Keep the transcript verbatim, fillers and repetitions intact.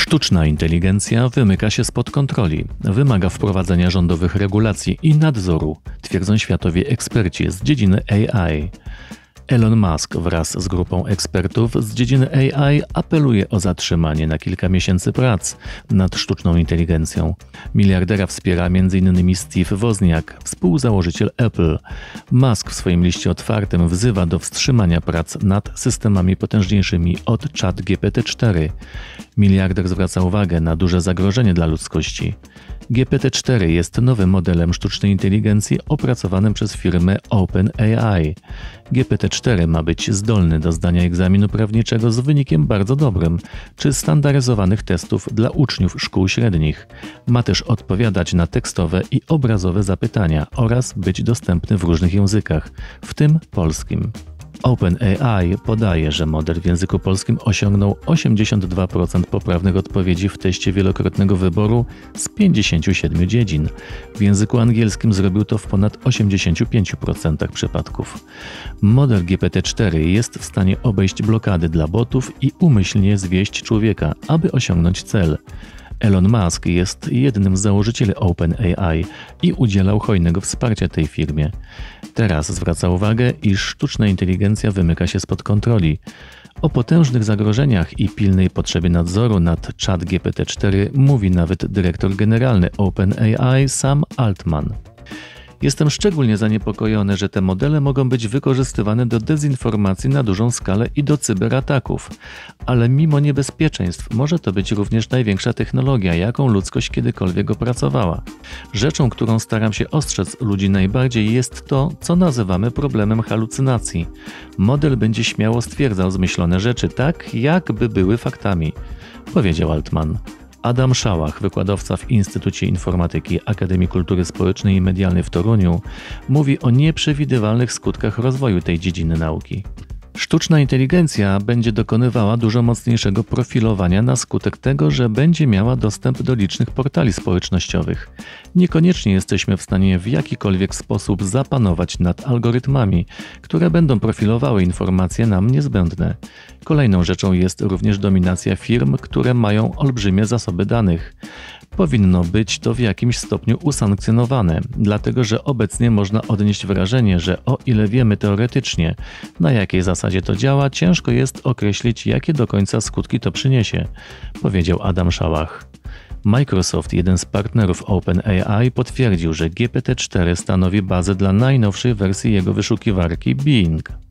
Sztuczna inteligencja wymyka się spod kontroli, wymaga wprowadzenia rządowych regulacji i nadzoru, twierdzą światowi eksperci z dziedziny A I. Elon Musk wraz z grupą ekspertów z dziedziny A I apeluje o zatrzymanie na kilka miesięcy prac nad sztuczną inteligencją. Miliardera wspiera między innymi Steve Wozniak, współzałożyciel Apple. Musk w swoim liście otwartym wzywa do wstrzymania prac nad systemami potężniejszymi od ChatGPT cztery. Miliarder zwraca uwagę na duże zagrożenie dla ludzkości. G P T cztery jest nowym modelem sztucznej inteligencji opracowanym przez firmę OpenAI. G P T cztery ma być zdolny do zdania egzaminu prawniczego z wynikiem bardzo dobrym, czy standaryzowanych testów dla uczniów szkół średnich. Ma też odpowiadać na tekstowe i obrazowe zapytania oraz być dostępny w różnych językach, w tym polskim. OpenAI podaje, że model w języku polskim osiągnął osiemdziesiąt dwa procent poprawnych odpowiedzi w teście wielokrotnego wyboru z pięćdziesięciu siedmiu dziedzin. W języku angielskim zrobił to w ponad osiemdziesięciu pięciu procentach przypadków. Model G P T cztery jest w stanie obejść blokady dla botów i umyślnie zwieść człowieka, aby osiągnąć cel. Elon Musk jest jednym z założycieli OpenAI i udzielał hojnego wsparcia tej firmie. Teraz zwraca uwagę, iż sztuczna inteligencja wymyka się spod kontroli. O potężnych zagrożeniach i pilnej potrzebie nadzoru nad ChatGPT cztery mówi nawet dyrektor generalny OpenAI Sam Altman. Jestem szczególnie zaniepokojony, że te modele mogą być wykorzystywane do dezinformacji na dużą skalę i do cyberataków. Ale mimo niebezpieczeństw może to być również największa technologia, jaką ludzkość kiedykolwiek opracowała. Rzeczą, którą staram się ostrzec ludzi najbardziej, jest to, co nazywamy problemem halucynacji. Model będzie śmiało stwierdzał zmyślone rzeczy tak, jakby były faktami, powiedział Altman. Adam Szałach, wykładowca w Instytucie Informatyki Akademii Kultury Społecznej i Medialnej w Toruniu, mówi o nieprzewidywalnych skutkach rozwoju tej dziedziny nauki. Sztuczna inteligencja będzie dokonywała dużo mocniejszego profilowania na skutek tego, że będzie miała dostęp do licznych portali społecznościowych. Niekoniecznie jesteśmy w stanie w jakikolwiek sposób zapanować nad algorytmami, które będą profilowały informacje nam niezbędne. Kolejną rzeczą jest również dominacja firm, które mają olbrzymie zasoby danych. Powinno być to w jakimś stopniu usankcjonowane, dlatego że obecnie można odnieść wrażenie, że o ile wiemy teoretycznie, na jakiej zasadzie to działa, ciężko jest określić, jakie do końca skutki to przyniesie, powiedział Adam Szałach. Microsoft, jeden z partnerów OpenAI, potwierdził, że G P T cztery stanowi bazę dla najnowszej wersji jego wyszukiwarki Bing.